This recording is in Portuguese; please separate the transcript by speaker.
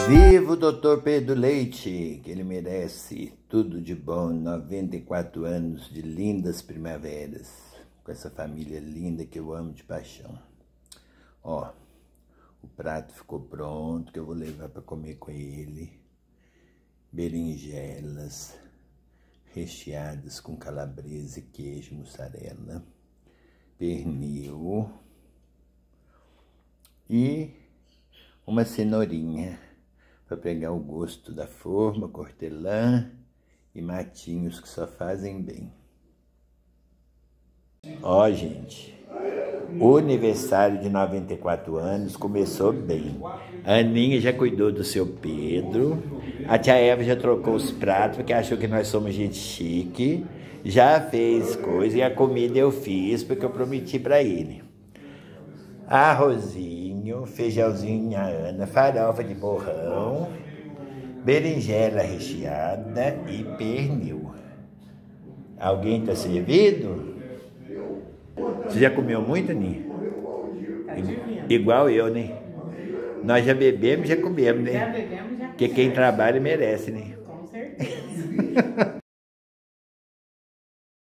Speaker 1: Viva o Dr. Pedro Leite, que ele merece tudo de bom, 94 anos de lindas primaveras, com essa família linda que eu amo de paixão. Ó, o prato ficou pronto, que eu vou levar para comer com ele. Berinjelas recheadas com calabresa e queijo, mussarela, pernil e uma cenourinha para pegar o gosto da forma, hortelã e matinhos que só fazem bem. Ó, gente, o aniversário de 94 anos começou bem. A Aninha já cuidou do seu Pedro, a tia Eva já trocou os pratos porque achou que nós somos gente chique, já fez coisa e a comida eu fiz porque eu prometi para ele. Arrozinho, feijãozinho Ana, farofa de borrão, berinjela recheada e pernil. Alguém tá servido? Você já comeu muito, Aninha? Igual eu, né? Nós já bebemos, já comemos, né?
Speaker 2: Já bebemos, já comemos.
Speaker 1: Porque quem trabalha merece, né?
Speaker 2: Com certeza.